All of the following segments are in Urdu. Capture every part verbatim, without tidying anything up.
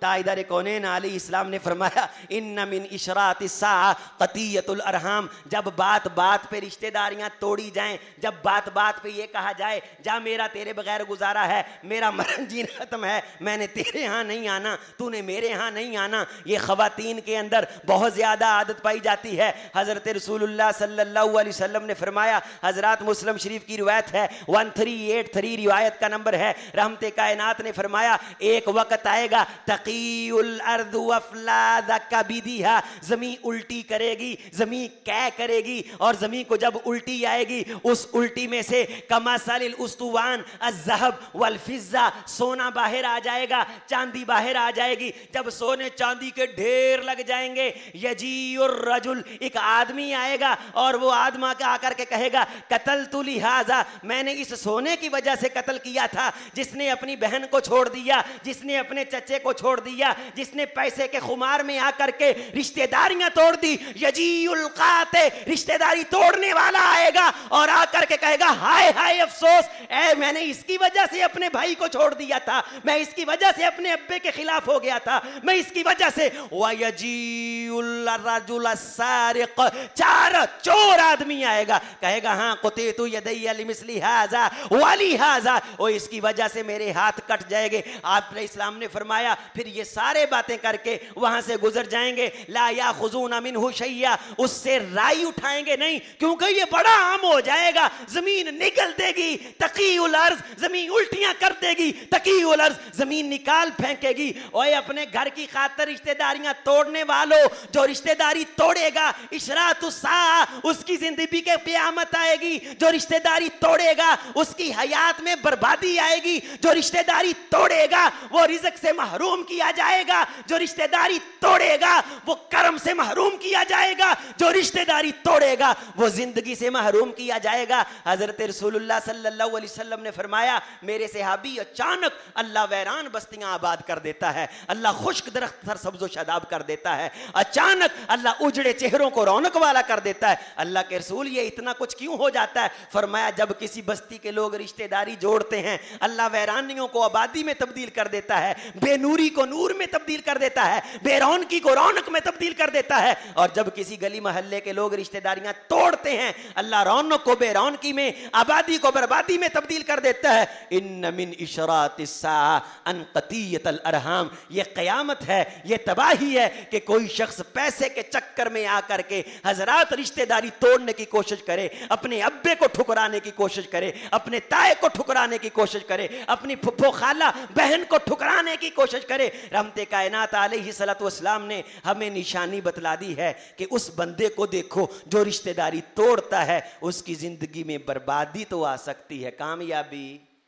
تاجدار کونین علیہ السلام نے فرمایا ان من اشراط الساعہ قطیعۃ الارحام، جب بات بات پہ رشتہ داریاں توڑی جائیں، جب بات بات پہ یہ کہا جائے جا میرا تیرے بغیر گزارا ہے، میرا مرن جینا ختم ہے، میں نے تیرے ہاں نہیں آنا، تو نے میرے ہاں نہیں آنا، یہ خواتین کے اندر بہت زیادہ عادت پائی جاتی ہے۔ حضرت رسول اللہ صلی اللہ علیہ وسلم نے فرمایا، حضرات مسلم شریف کی روایت ہے، ون تھری ایٹ تھری روایت کا نمبر ہے، رحمت کائنات نے فرمایا ایک وقت آئے گا تقی الارض وافلاد کبدھا، زمین الٹی کرے گی، زمین کہہ کرے گی، اور زمین کو جب الٹی آئے گی اس الٹی میں سے کمثل الاسطوان الذهب والفضہ، سونا باہر آ جائے گا، چاندی باہر آ جائے گی، جب سونے چاندی کے ڈھیر لگ جائیں گے یجیء الرجل، ایک آدمی آئے گا اور وہ آدمی آ کر کے کہے گا قتلت لہذا، میں نے اس سونے کی وجہ سے قتل کیا تھا، جس نے اپنی بہن کو چھوڑ دیا، جس نے اپنے چچے کو چھوڑ دیا، جس نے پیسے کے خمار میں آ کر کے رشتہ داریاں توڑ دی، یجیء القاطع، رشتہ داری توڑنے والا آئے گا اور آ کر کے کہے گا ہائے ہائے افسوس، اے میں نے اس کی وجہ سے اپنے بھائی کو چھوڑ دیا تھا، میں اس کی وجہ سے اپنے ابے کے خلاف ہو گیا تھا، میں اس کی وجہ سے، وَيَجِيءُ الرَّجُلُ السَّارِقُ، چار چور آدمی آئے گا، کہے گا ہاں قطعت یدی لمثل ھذا ولہذا، وہ اس کی وجہ سے میرے ہاتھ کٹ جائے گے۔ آپ علیہ السلام نے فرمایا پھر یہ سارے باتیں کر کے وہاں سے گزر جائیں گے، لا یاخذون منہ شیئا، اس سے رائی اٹھائیں گے نہیں، کیونکہ یہ بڑا عام ہو جائے گا، زمین نگل دے گی، تقی الارض، زمین الٹیاں کر دے گی، تقی الارض، زمین نکال پھینکے گی۔ اوے اپنے گھر کی خاطر رشتہ داریاں توڑنے والوں، جو رشتہ داری توڑے گا اشراط الساعہ، اس کی زندگی کے قیامت آئے گی، جو رشتہ داری توڑے گا اس کی حیات میں بربادی آئے گی، جو رشتہ داری توڑے گا وہ رزق سے محروم کیا جائے گا، جو رشتہ داری توڑے گا وہ کرم سے محروم کیا جائے گا، جو رشتہ داری توڑے گا وہ زندگی سے محروم کیا جائے گا۔ حضرت رسول اللہ صلی اللہ علیہ وسلم نے فرمایا میرے صحابی اچانک اللہ ویران بستیاں آباد کر دیتا ہے، اللہ خشک درخت سرسبز و شاداب کر دیتا ہے، اچانک اللہ اجڑے چہروں کو رونق والا کر دیتا ہے۔ اللہ کے رسول یہ اتنا کچھ کیوں ہو جاتا ہے؟ فرمایا جب کسی بستی کے لوگ رشتہ داری جوڑتے ہیں اللہ ویرانیوں کو آبادی میں تبدیل کر دیتا ہے، بے نوری کو نور میں تبدیل کر دیتا ہے، بے رونقی کو رونق میں تبدیل کر دیتا ہے، اور جب کسی گلی محلے کے لوگ رشتہ داریاں توڑتے ہیں اللہ رونق کو بے رونقی میں، آبادی کو بربادی میں تبدیل کر دیتا ہے۔ ان من اشراط الساعہ ان قطیعۃ الارحام، یہ قیامت ہے، یہ تباہی ہے کہ کوئی شخص پیسے کے چکر میں آ کر کے حضرات رشتہ داری توڑنے کی کوشش کرے، اپنے ابے کو ٹھکرانے کی کوشش کرے، اپنے تائے کو ٹھکرانے کی کوشش کرے، اپنی پھپھو خالہ بہن کو ٹھکرانے کی کوشش کرے۔ رحمت کائنات علیہ الصلوۃ والسلام نے ہمیں نشانی بتلا دی ہے کہ اس بندے کو دیکھو جو رشتہ داری توڑتا ہے، اس کی زندگی میں بربادی تو آ سکتی ہے، کامیابی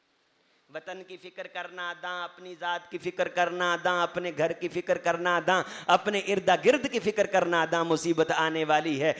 وطن کی فکر کرنا داں، اپنی ذات کی فکر کرنا داں، اپنے گھر کی فکر کرنا داں، اپنے ارد گرد کی فکر کرنا داں، مصیبت آنے والی ہے۔